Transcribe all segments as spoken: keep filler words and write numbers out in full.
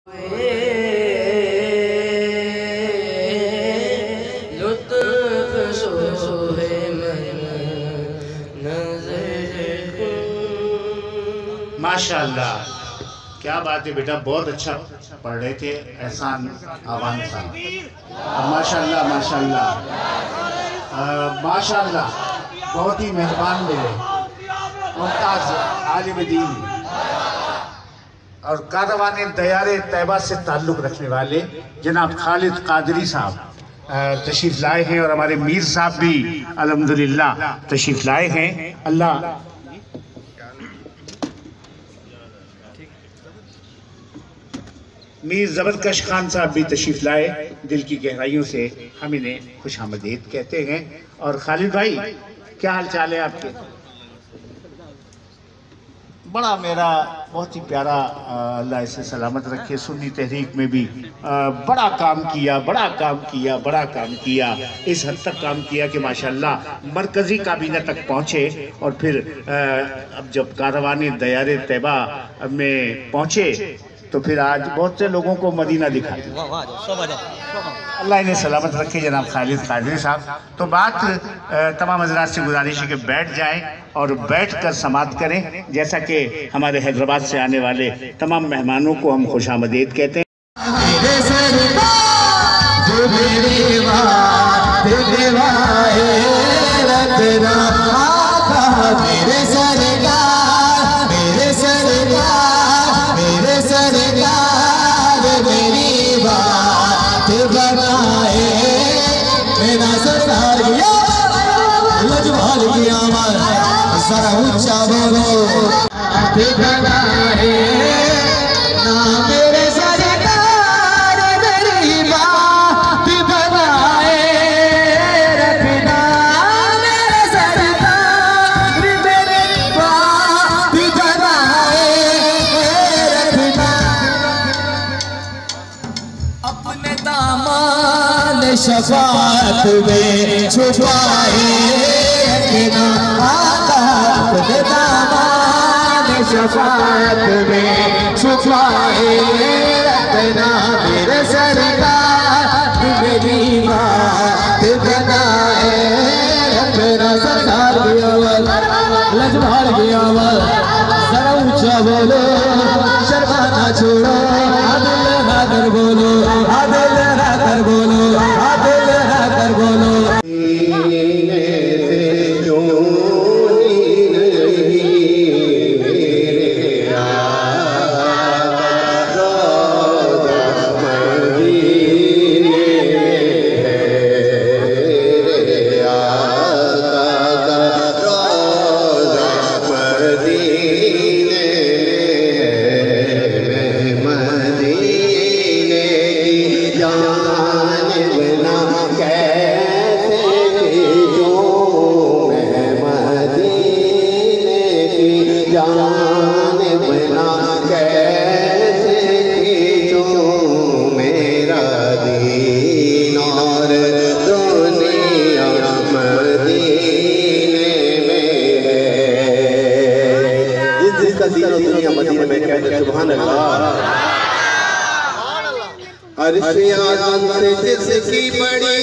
माशाअल्लाह, क्या बात है बेटा, बहुत अच्छा पढ़ रहे थे एहसान आवान साहब। माशाअल्लाह माशाअल्लाह माशाअल्लाह, बहुत ही मेहरबान मेरे मुमताज़ आलिम दीन और कारवाने दयारे तैयबा से ताल्लुक़ रखने वाले जनाब खालिद कादरी साहब तशरीफ़ लाए हैं और हमारे मीर साहब भी अल्हम्दुलिल्लाह तशरीफ़ लाए हैं। अल्लाह मीर ज़बरकश खान साहब भी तशरीफ़ लाए, दिल की गहराइयों से हम इन्हें खुशामदीद कहते हैं। और खालिद भाई, क्या हाल चाल है आपके? बड़ा मेरा बहुत ही प्यारा, अल्लाह इसे सलामत रखे, सुन्नी तहरीक में भी बड़ा काम किया बड़ा काम किया बड़ा काम किया इस हद तक काम किया कि माशाअल्लाह मरकज़ी काबीना तक पहुँचे। और फिर अब जब कारवाने दयारे तैयबा में पहुँचे तो फिर आज बहुत से लोगों को मदीना दिखा दिया। अल्लाह इन्हें सलामत रखे जनाब खालिद कादरी साहब। तो बात तमाम हज़रात से गुजारिश है कि बैठ जाएं और बैठ कर समाअत करें, जैसा कि हमारे हैदराबाद से आने वाले तमाम मेहमानों को हम खुशामदीद कहते हैं। जरा ऊंचा बोलो ठिकाना है ना मेरे सरकार, मेरी बात बनाए रखना मेरे सरकार, मेरी बात बनाए रखना। अपने दामन शफाअत में छुपाए रखना, अपने दामन शफाअत में छुपाए रखना मेरे सरकार, मेरी बात बनाए रखना। सरकार की अवल लजवार की अवल जरा ऊंचा बोलो, शर्माना छोड़ो, आदिल ना कर बोलो, आदिल ना कर बोलो, आदिल ना कर बोलो। अर्श आज़म से जिसकी बड़ी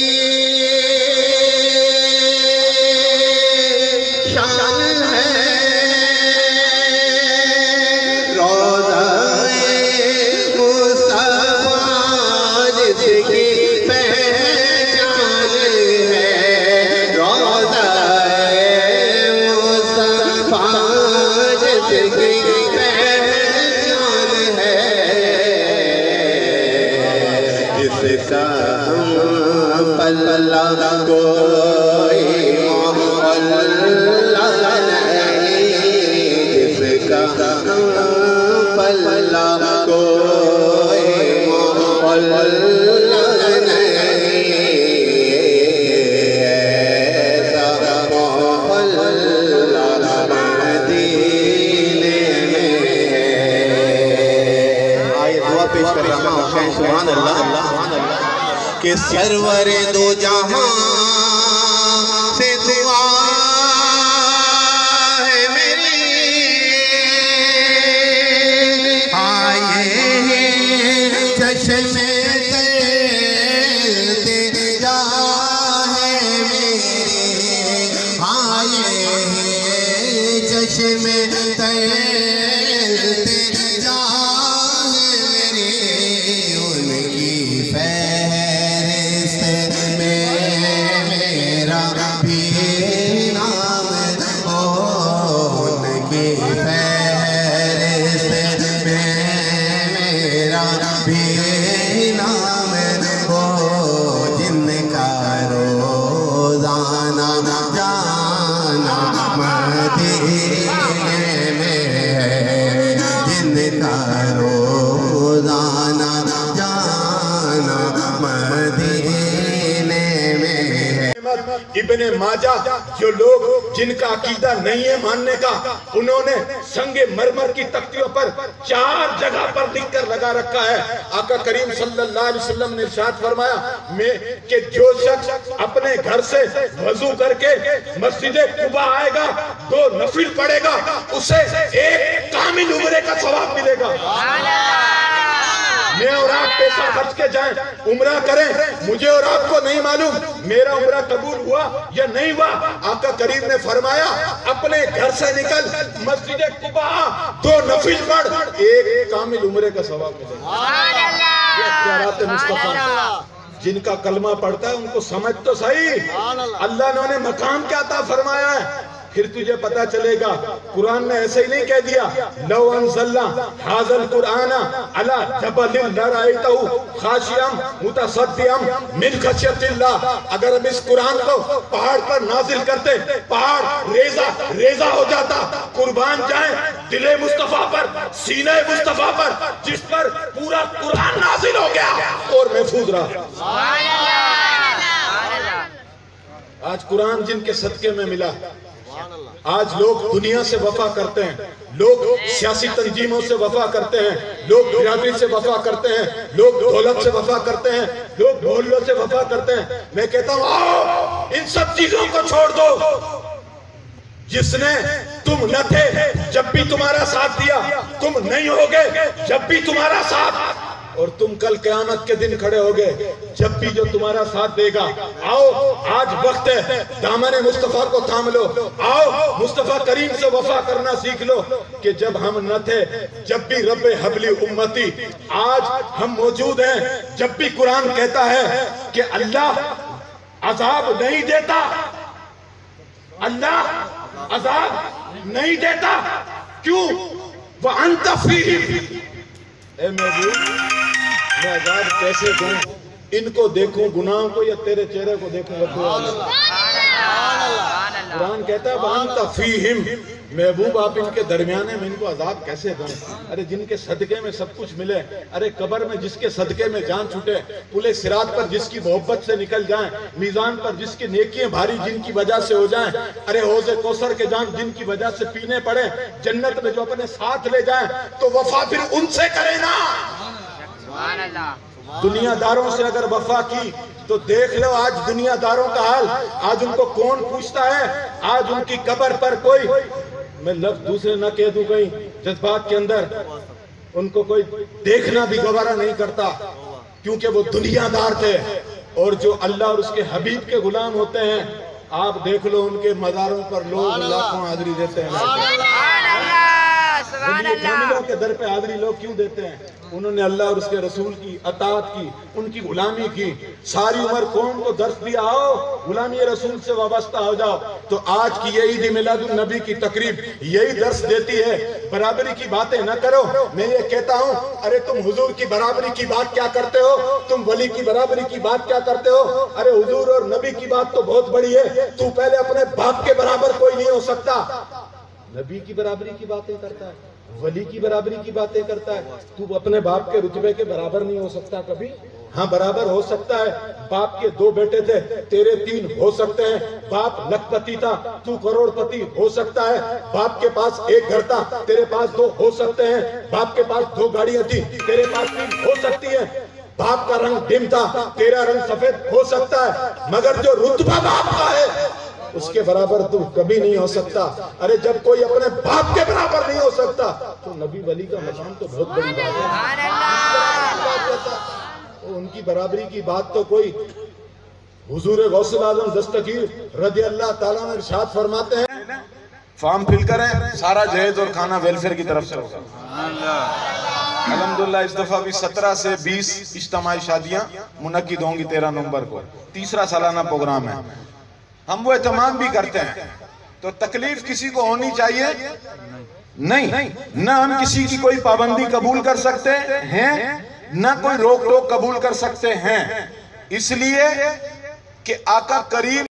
शान है, रोज़ा-ए मुस्तफ़ा जिसकी पहचान है, रोज़ा-ए मुस्तफ़ा जिसकी जिसका पल्ला कोई मोहल्ला नहीं, जिसका पल्ला कोई मोहल्ला नहीं, ऐसा मोहल्ला मदीने में है। आइए दुआ पेश कर रहा हूँ, सुभान अल्लाह कि सरवरे दो जहां से दुआ है मेरी, आए चश्मे तैरते जाए मेरे, हाँ ये चश्मे तैरते जाए मेरे, उनकी फहरिस्त में मेरा भी नाम हो, उनकी फहरिस्त में मेरा भी नाम हो, जिनका रोज़ाना जाना मदीने में है, जिनका रोज़ाना जाना मदीने में है। इब्ने माजा, जो लोग जिनका अकीदा नहीं है मानने का, उन्होंने संगे मरमर की तख्तियों पर चार जगह पर लिख कर लगा रखा है। आका करीम सल्लल्लाहु अलैहि वसल्लम ने इरशाद फरमाया मैं कि जो शख्स अपने घर से वजू करके मस्जिद कुबा आएगा, दो नफिल पढ़ेगा, उसे एक कामिल उम्रे का सवाब मिलेगा। मैं और आप पैसा खर्च के जाएं, उम्रा करें, मुझे और आपको नहीं मालूम मेरा उम्रा कबूल हुआ या नहीं हुआ। आका करीम ने फरमाया अपने घर से निकल मस्जिद कुबा दो नफिल पढ़, एक कामिल उम्रे का सवाब मिलेगा। मुस्तफा जिनका कलमा पढ़ता है उनको समझ तो सही, अल्लाह ने उन्हें मकाम क्या अता फरमाया है, फिर तुझे पता चलेगा। कुरान ने ऐसे ही नहीं कह दिया लौ अंज़लना हाज़ल कुरान अला जबलिन लरअयतहु खाशियम मुतसद्दियम मिन खशियतिल्लाह, अगर हम इस कुरान को पहाड़ पर नाजिल करते, पहाड़ रेजा रेजा हो जाता, कुर्बान जाए दिले मुस्तफा पर, सीने मुस्तफा पर, जिस पर पूरा कुरान नाजिल हो गया और महफूज रहा। आज कुरान जिनके सदके में मिला, आज लोग दुनिया से वफा करते हैं, लोग सियासी तंजीमों से वफा करते हैं, लोग बिरादरी से वफा करते हैं, लोग दौलत से वफा करते हैं, लोग मोहल्लों से वफा करते हैं। मैं कहता हूँ आओ इन सब चीजों को छोड़ दो। जिसने तुम न थे जब भी तुम्हारा साथ दिया, तुम नहीं होगे जब भी तुम्हारा साथ, और तुम कल क़यामत के दिन खड़े होगे जब भी जो तुम्हारा साथ देगा। आओ आज वक्त है, दामन मुस्तफा को थाम लो, आओ मुस्तफा करीम से वफा करना सीख लो कि जब हम न थे, जब भी रब्बे हबली उम्मती, आज हम मौजूद हैं। जब भी कुरान कहता है कि अल्लाह अजाब नहीं देता, अल्लाह अजाब नहीं देता, क्यों? वह अंत फीहिम, ए महबूब मैं अजाब कैसे दूं? इनको देखूं गुनाहों को या तेरे चेहरे को देखूं? कुरान कहता है वअंत फीहिम, महबूब आप इनके दरमियाने में इनको अजाब कैसे दूं? अरे जिनके सदके में सब कुछ मिले, अरे कब्र में जिसके सदके में जान छूटे, पुले सिरात पर जिसकी मोहब्बत से निकल जाएं, मीजान पर जिसकी नेकियां भारी जिनकी वजह से हो जाएं, अरे हौज़े कौसर के जाम जिनकी वजह से पीने पड़े, जन्नत में जो अपने साथ ले जाएं, तो वफा फिर उनसे करे ना। दुनियादारों से अगर वफा की तो देख लो आज दुनियादारों का हाल, आज उनको कौन पूछता है? आज उनकी कब्र पर कोई, मैं लफ्ज दूसरे न कह दूं कहीं जज्बात के अंदर, उनको कोई देखना भी गवारा नहीं करता, क्योंकि वो दुनियादार थे। और जो अल्लाह और उसके हबीब के गुलाम होते हैं, आप देख लो उनके मज़ारों पर लोग लाखों हाजिरी देते हैं। कामिलों के दर पे हाजिरी लोग क्यों देते हैं? उन्होंने अल्लाह और उसके रसूल की अताअत की, उनकी गुलामी की, सारी उम्र कौम को दर्श दिया, आओ गुलामी रसूल से वाबस्ता हो जाओ। तो आज की ये ईद मिलादुन नबी की तकरीब यही दर्श देती है, बराबरी की बातें न करो। मैं ये कहता हूँ, अरे तुम हुजूर की बराबरी की बात क्या करते हो? तुम वली की बराबरी की बात क्या करते हो? अरे हुजूर और नबी की बात तो बहुत बड़ी है, तू पहले अपने बाप के बराबर कोई नहीं हो सकता। नबी की बराबरी की बातें करता है, वली की बराबरी की बातें करता है, तू अपने बाप के रुतबे के बराबर नहीं हो सकता कभी। हाँ बराबर हो सकता है, बाप के दो बेटे थे, तेरे तीन हो सकते हैं। बाप लखपति था, तू करोड़पति हो सकता है। बाप के पास एक घर था, तेरे पास दो हो सकते हैं। बाप के पास दो गाड़ियां थी, तेरे पास तीन हो सकती है। बाप का रंग डिम था, तेरा रंग सफेद हो सकता है, मगर जो रुतबा बाप का है उसके बराबर तू कभी नहीं हो सकता। अरे जब कोई अपने बाप के बराबर नहीं हो सकता, तो नबी वली का मकाम तो बहुत बड़ी बात है। की बराबरी की बात तो कोई हुजूर गौसुल आजम दस्तगीर रज़ी अल्लाह ताला अन्हु इरशाद फरमाते हैं, फॉर्म फिल करें, सारा जहेज और खाना वेलफेयर की तरफ से होगा। अल्हम्दुलिल्लाह इस दफा भी सत्रह से बीस इज्तिमाई शादियां मुनक्किद होंगी तेरह नवंबर को, तीसरा सालाना प्रोग्राम है। हम वो एहतमाम भी करते हैं, तो तकलीफ किसी को होनी चाहिए नहीं, न हम किसी की कोई पाबंदी कबूल कर सकते हैं, न कोई रोक टोक कबूल कर सकते हैं, इसलिए कि आका करीम